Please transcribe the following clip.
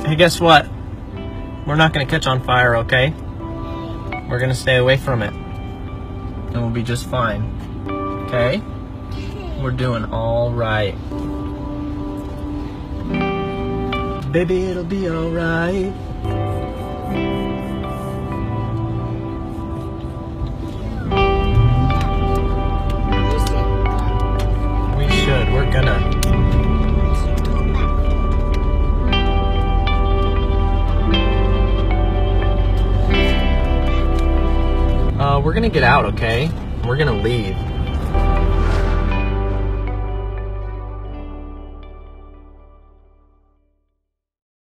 Hey, guess what? We're not gonna catch on fire, okay? We're gonna stay away from it. And we'll be just fine. Okay? We're doing all right. Baby, it'll be all right. We should. We're gonna. We're gonna get out, okay? We're gonna leave.